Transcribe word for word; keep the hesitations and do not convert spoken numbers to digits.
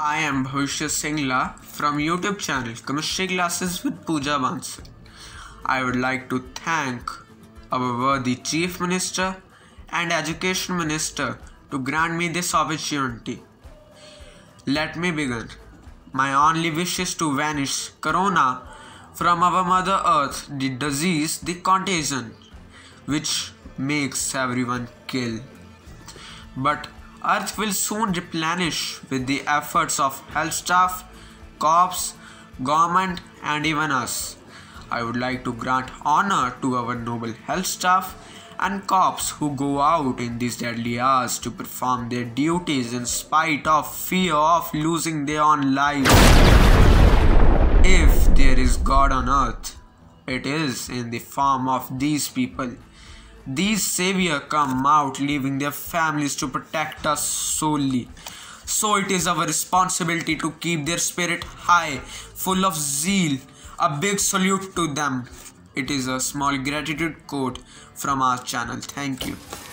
I am Bhavishya Singla from YouTube channel Chemistry Classes with Pooja Bansal. I would like to thank our worthy Chief Minister and Education Minister to grant me this opportunity. Let me begin. My only wish is to vanish Corona from our Mother Earth, the disease, the contagion, which makes everyone kill. But Earth will soon replenish with the efforts of health staff, cops, government and even us. I would like to grant honor to our noble health staff and cops who go out in these deadly hours to perform their duties in spite of fear of losing their own lives. If there is God on earth, it is in the form of these people. These saviors come out leaving their families to protect us solely. So it is our responsibility to keep their spirit high, full of zeal. A big salute to them. It is a small gratitude quote from our channel. Thank you.